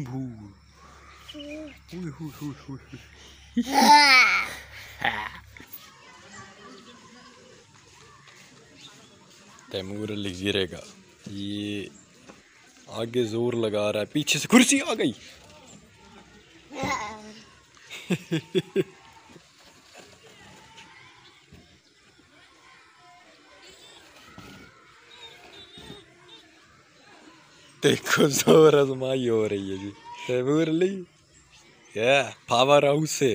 आम्बू तैमूर अली गिरेगा। ये आगे जोर लगा रहा है, पीछे से कुर्सी आ गई। देखो जोर आजमाई हो रही है जी तैमूर अली। पावर हाउस से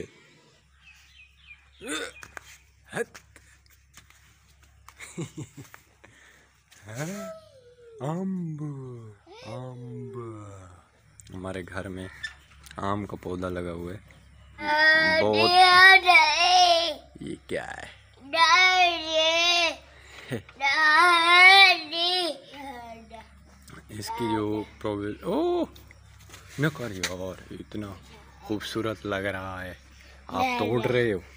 आम्ब आम्ब। हमारे घर में आम का पौधा लगा हुआ है बहुत। ये क्या है? इसकी जो ओ न कर यार, इतना खूबसूरत लग रहा है। आप तोड़ रहे हो?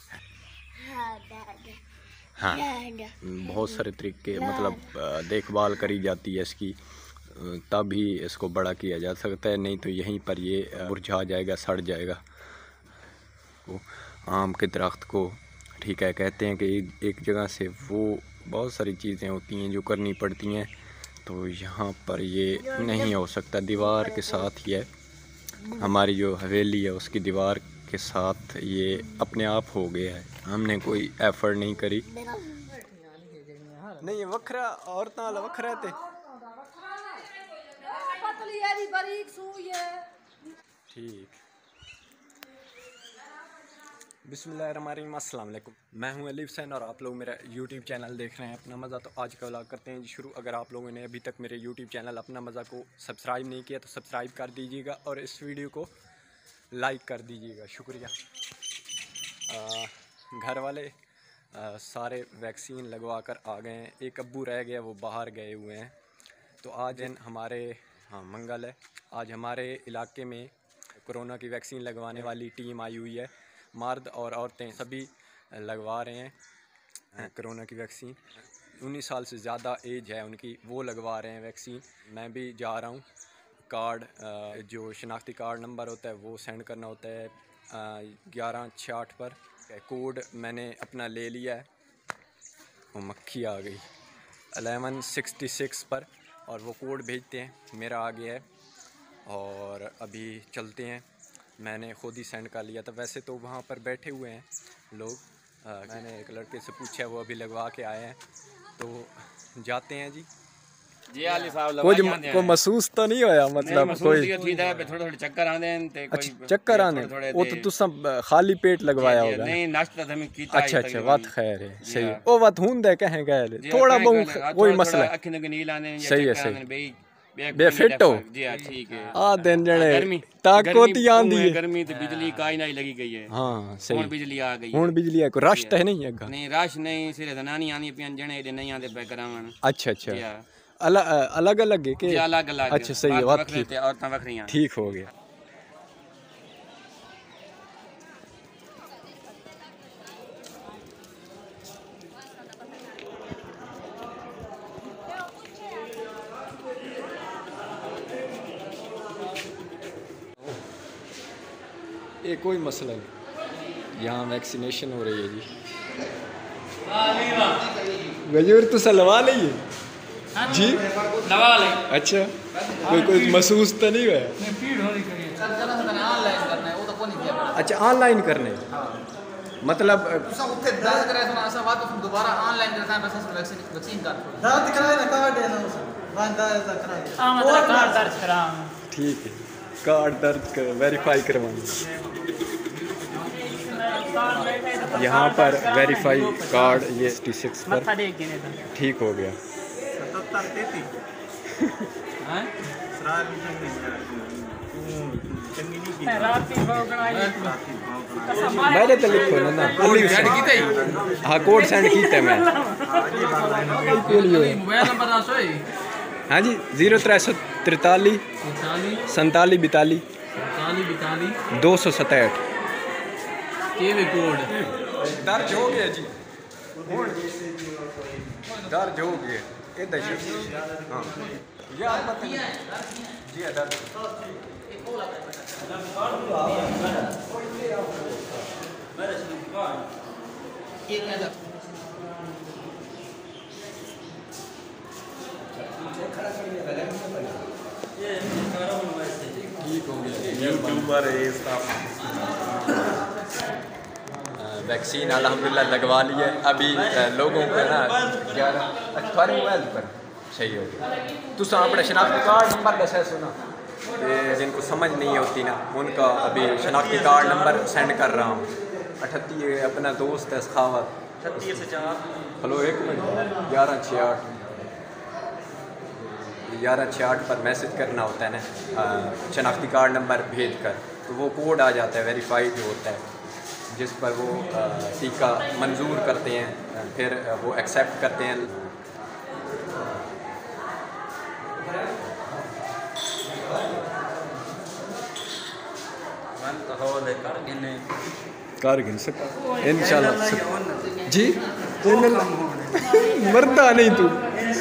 हाँ, बहुत सारे तरीके मतलब देखभाल करी जाती है इसकी, तब ही इसको बड़ा किया जा सकता है, नहीं तो यहीं पर ये मुरझा जाएगा, सड़ जाएगा। वो आम के दरख्त को ठीक है कहते हैं कि एक जगह से वो बहुत सारी चीज़ें होती हैं जो करनी पड़ती हैं, तो यहाँ पर ये नहीं हो सकता। दीवार के साथ ही है, हमारी जो हवेली है उसकी दीवार के साथ ये अपने आप हो गया है, हमने कोई एफर्ट नहीं करी। नहीं वखरा औरत वाला वखरा थे। ठीक। बिस्मिल्लाहिर्रहमानिर्रहीम, अस्सलाम वालेकुम। मैं हूं अली हुसैन और आप लोग मेरा यूट्यूब चैनल देख रहे हैं अपना मज़ा। तो आज का व्लॉग करते हैं शुरू। अगर आप लोगों ने अभी तक मेरे यूट्यूब चैनल अपना मज़ा को सब्सक्राइब नहीं किया तो सब्सक्राइब कर दीजिएगा और इस वीडियो को लाइक कर दीजिएगा, शुक्रिया। घर वाले सारे वैक्सीन लगवा कर आ गए हैं, एक अब्बू रह गया, वो बाहर गए हुए हैं। तो आज हमारे मंगल है, आज हमारे इलाके में कोरोना की वैक्सीन लगवाने वाली टीम आई हुई है। मर्द और औरतें सभी लगवा रहे हैं कोरोना की वैक्सीन। 19 साल से ज़्यादा एज है उनकी, वो लगवा रहे हैं वैक्सीन। मैं भी जा रहा हूँ। कार्ड जो शनाख्ती कार्ड नंबर होता है वो सेंड करना होता है 1168 पर। कोड मैंने अपना ले लिया है, वो मक्खी आ गई 1166 पर, और वो कोड भेजते हैं, मेरा आ गया है और अभी चलते हैं। मैंने खुद ही सेंड कर लिया था, वैसे तो वहाँ पर बैठे हुए हैं लोग। मैंने एक लड़के से पूछा, वो अभी लगवा के आए हैं, तो जाते हैं जी। जी आली साहब कुछ को महसूस तो नहीं होया, मतलब कोई थोड़े चक्कर आंदे हैं। अच्छा चक्कर आने, वो तो तुसा खाली पेट लगवाया होगा। नहीं नाश्ता तो हमें कीता। अच्छा बात खैर है, सही है। ओ बात हुंदे कहे गए थोड़ा बहुत कोई मसला अखिन के नील आने सही है, सही बे फिट हो जी हां ठीक है। आ दिन जने ताकत आंदी है, गर्मी तो बिजली काई नहीं लगी गई है। हां सही, हुन बिजली आ गई हुन बिजली है, कोई रश तो नहीं है? नहीं रश नहीं, सिर्फ जनानी आनी पियन जने नहीं आंदे पे करावन। अच्छा अलग अलग है कि अलग अलग? अच्छा सही है, बात ठीक, औरतां वखरियां, ठीक हो गया। ये कोई मसला नहीं, यहाँ वैक्सीनेशन हो रही है जी। गजूर तो सलवा लीजिए जी, लगा ले। अच्छा कोई महसूस तो नहीं हुआ? अच्छा ऑनलाइन करने, मतलब दोबारा ऑनलाइन करता है, बस वैक्सीन ठीक है, कार्ड दर्ज कर वेरीफाई करवाना। यहाँ पर वेरीफाई कार्ड ये 66 पर ठीक हो गया। मैंने तो लिखो ना अली हुसैन, हाँ कोड सेंड किया मैं। हाँ जी 0343 47 42 267 कोड दर्ज हो गया जी, दर्ज हो गया। हाँ जी दर्ज वैक्सीन अल्हम्दुलिल्लाह लगवा ली है। अभी लोगों को ना 11 18 मोबाइल पर सही हो गया। तुम अपना शनाख्ती कार्ड नंबर दसा सुना, जिनको समझ नहीं होती ना उनका अभी शनाख्ती कार्ड नंबर सेंड कर रहा हूँ। 38 अपना दोस्त है सखावत 38 से 4 हेलो 1 मिनट 1168 पर मैसेज करना होता है ना शनाख्ती कार्ड नंबर भेज कर, तो वो कोड आ जाता है वेरीफाइड जो होता है, जिस पर वो टीका मंजूर करते हैं, फिर वो एक्सेप्ट करते हैं। कारगिन इंशाल्लाह जी मरदा नहीं तू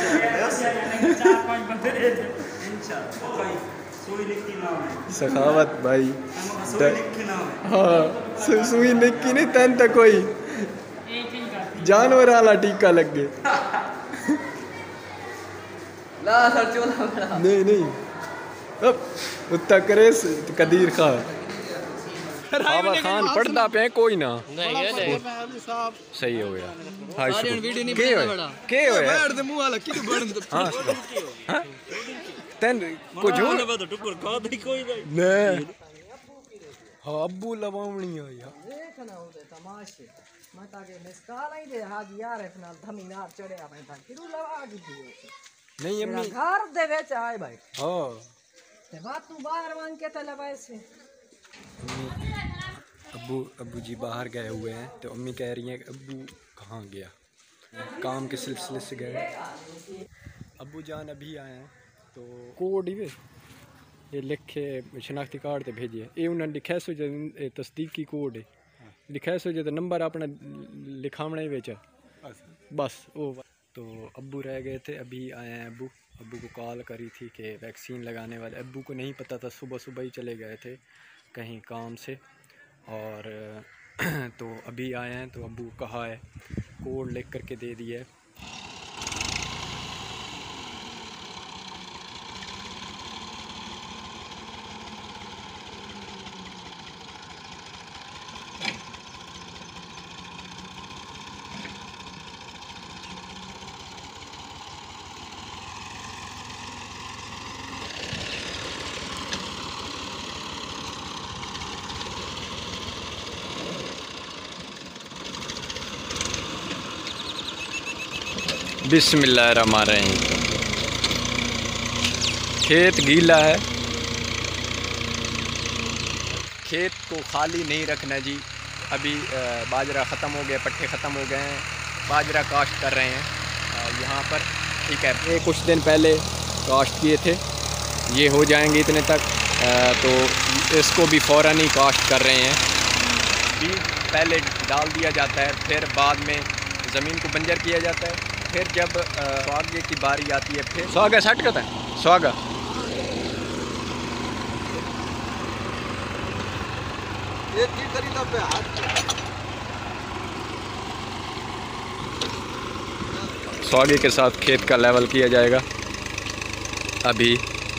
सखावत भाई हाँ सुई निक्की नहीं तन तक कोई जानवर वाला टीका लग गए नहीं अब उत्ता करे कदीर खान पढ़ता पे कोई ना सही हो गया। अब्बू लवावनी आया नहीं अम्मी घर दे विच आए भाई हां ते बात तू बाहर मांग के ते लवाए से। अब्बू जी बाहर गए हुए हैं, तो अम्मी कह रही हैं कि अब्बू कहाँ गया, काम के सिलसिले से गए। अब्बू जान अभी आए हैं, तो कोड ही ये लिखे शनाख्ती कार्ड ते भेजे, ये उन्होंने लिखा सो जो तस्दीकी कोड है, लिखा सो जो नंबर अपना लिखावने विच बस वो। तो अब्बू रह गए थे, अभी आए हैं अब्बू को कॉल करी थी कि वैक्सीन लगाने वाले। अब्बू को नहीं पता था, सुबह ही चले गए थे कहीं काम से, और तो अभी आए हैं। तो अब्बू कहा है कोड लिख करके दे दिया है। बिस्मिल्लाहिर्रहमानिर्रहीम। खेत गीला है, खेत को खाली नहीं रखना जी। अभी बाजरा ख़त्म हो गया, पट्टे ख़त्म हो गए हैं, बाजरा काश्त कर रहे हैं यहाँ पर, ठीक है। ये कुछ दिन पहले काश्त किए थे, ये हो जाएंगे इतने तक, तो इसको भी फ़ौरन ही काश्त कर रहे हैं। बीज पहले डाल दिया जाता है, फिर बाद में ज़मीन को बंजर किया जाता है, फिर जब स्वागे की बारी आती है, फिर स्वागा सेट करता है स्वागा। स्वागे के साथ खेत का लेवल किया जाएगा अभी।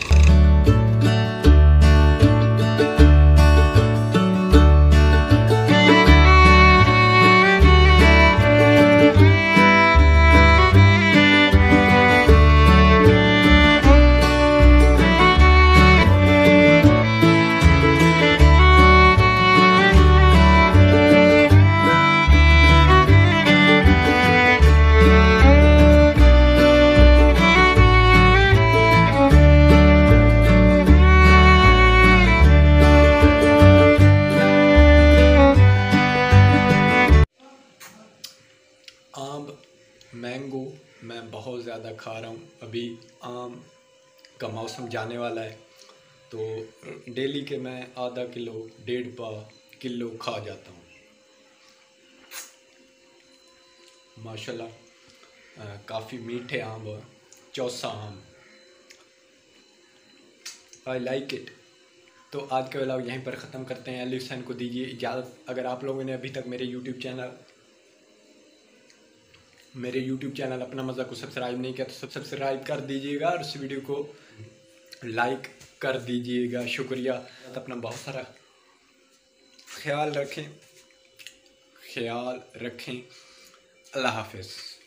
मैंगो मैं बहुत ज़्यादा खा रहा हूँ। अभी आम का मौसम जाने वाला है, तो डेली के मैं आधा किलो 1.5 किलो खा जाता हूँ। माशाल्लाह काफ़ी मीठे आम, चौसा आम, आई लाइक इट। तो आज का व्लॉग यहीं पर ख़त्म करते हैं। अली हुसैन को दीजिए इजाज़त। अगर आप लोगों ने अभी तक मेरे यूट्यूब चैनल अपना मज़ा को सब्सक्राइब नहीं किया तो सब्सक्राइब कर दीजिएगा और इस वीडियो को लाइक कर दीजिएगा। शुक्रिया। अपना बहुत सारा ख्याल रखें। अल्लाह हाफ़िज़।